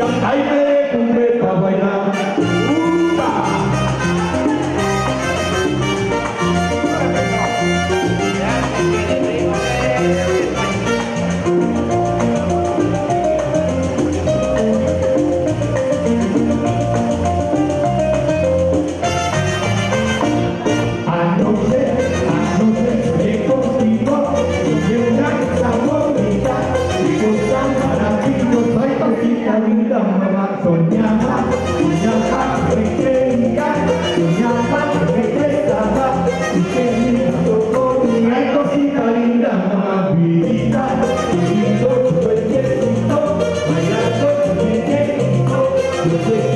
Ay, me cumple para bailar. Soñaba, soñaba que quería, soñaba que regresaba y que me tocó una cosita linda, mamá vidita, y todo el tiempito, bailando con el tiempito, yo sé